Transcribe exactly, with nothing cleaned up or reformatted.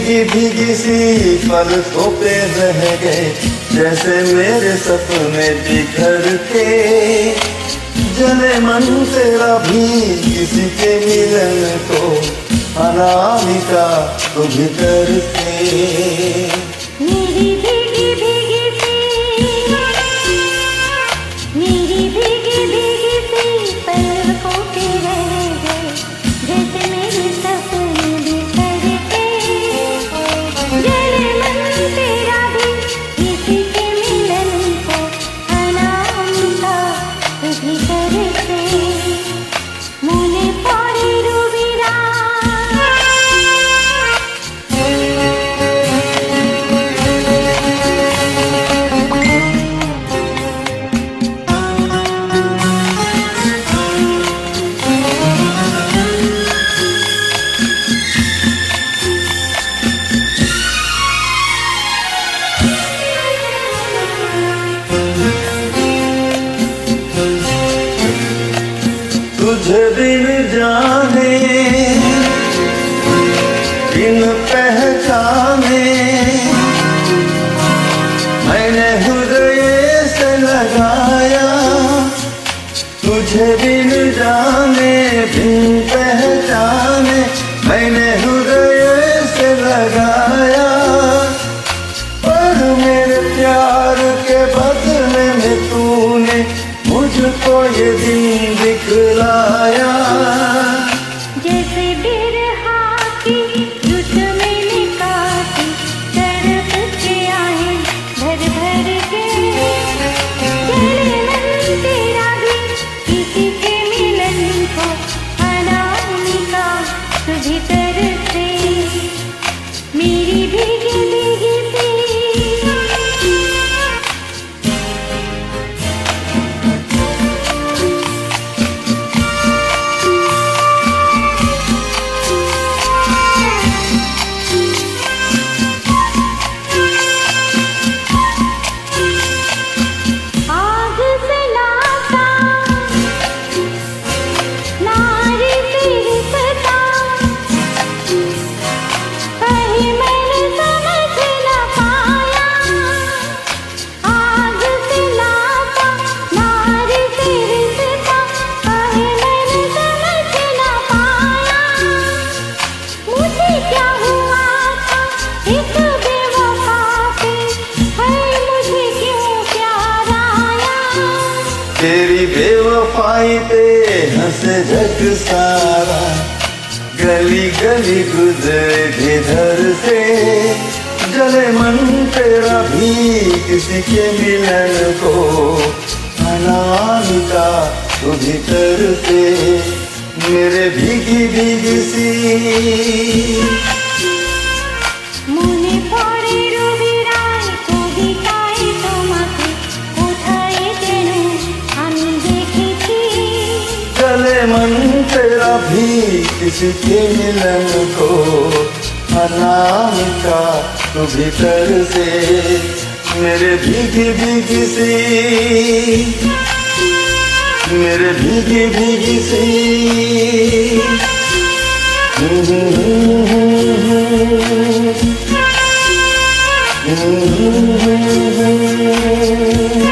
भीगी भीगी सी पलकों पे रह गए, जैसे मेरे सपने बिखर के। जले मन तेरा भी किसी के मिलन को, अनामिका तू भीतर से। मेरी भीगी भीगी सी, मेरी भीगी भीगी सी पलकों पे रह गए, जैसे मेरे सपने बिखर के। जले मन तेरा भी किसी के मिलन को, अनामिका तू भीतर से। मुने पड़े रुबिरा तुझे बिन जाने बिन पहचाने, मैंने हृदय से लगाया। तुझे बिन जाने बिन पहचाने, मैंने हृदय से लगाया। पर मेरे प्यार के बदले में तूने मुझको ये दिन दिखलाया। जैसे बिरहा की रुत मैंने काटी, तड़प के आए भर भर के। जले मन तेरा भी किसी के मिलन को, अनामिका तू भीतर से। मेरी भीगी भीगी सी तेरी बेवफाई पे हंसे जग सारा, गली गली गुजरे जिधर से। जले मन तेरा भी किसी के मिलन को, अनामिका तू भीतर से। मेरे भीगी भीगी सी मुने पड़े रुबिराय कविताय তোমাকে কোথায় যেন আমি দেখেছি। चले मन तेरा भी किसी के मिलन को, अनामिका तू भीतर से। मेरे भीगी भीगी सी, मेरे भीगी भीगी सी। Mm-hmm.